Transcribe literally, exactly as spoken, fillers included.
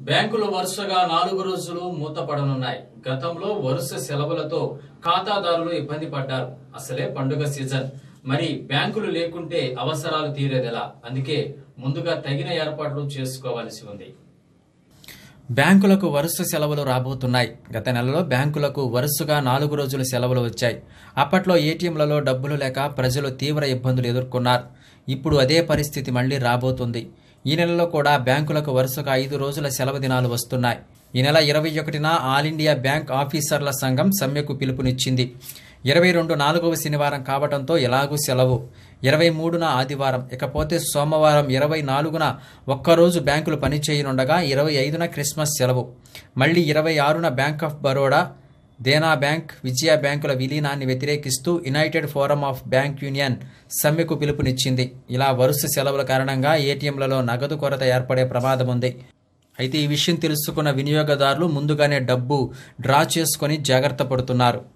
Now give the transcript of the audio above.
బ్యాంకులు వరుసగా నాలుగు రోజులు మూతపడనున్నాయి. గతంలో వరుస సెలవులతో ఖాతాదారులు ఇబ్బంది పడ్డారు. అసలే పండుగ సీజన్, మరి బ్యాంకులు లేకుంటే అవసరాలు తీరేదెలా? అందుకే ముందుగా తగిన ఏర్పాట్లు చేసుకోవాల్సి ఉంది. బ్యాంకులకు వరుస సెలవులు రాబోతున్నాయి. గత నెలలో బ్యాంకులకు వరుసగా నాలుగు రోజుల సెలవులు వచ్చాయి. అప్పట్లో ఏటీఎంలలో డబ్బులు లేక ప్రజలు తీవ్ర ఇబ్బందులు ఎదుర్కొన్నారు. ఇప్పుడు అదే పరిస్థితి మళ్లీ రాబోతుంది. ఈ నెలలో కూడా బ్యాంకులకు వరుసగా ఐదు రోజుల సెలవు దినాలు వస్తున్నాయి. ఈ నెల ఇరవై ఒకటిన ఆల్ ఇండియా బ్యాంక్ ఆఫీసర్ల సంఘం సమ్మెకు పిలుపునిచ్చింది. ఇరవై రెండు నాలుగవ శనివారం కావడంతో ఎలాగూ సెలవు. ఇరవై మూడున ఆదివారం, ఇకపోతే సోమవారం ఇరవై నాలుగున ఒక్కరోజు బ్యాంకులు పనిచేయనుండగా ఇరవై ఐదున క్రిస్మస్ సెలవు. మళ్లీ ఇరవై ఆరున bank of Baroda, Dena bank, Vijaya బ్యాంకుల విలీనాన్ని వ్యతిరేకిస్తూ united forum of bank union సమ్మెకు పిలుపునిచ్చింది. ఇలా వరుస సెలవుల కారణంగా ఏటీఎంలలో నగదు కొరత ఏర్పడే ప్రమాదం ఉంది. అయితే ఈ విషయం తెలుసుకున్న వినియోగదారులు ముందుగానే డబ్బు డ్రా చేసుకుని జాగ్రత్త పడుతున్నారు.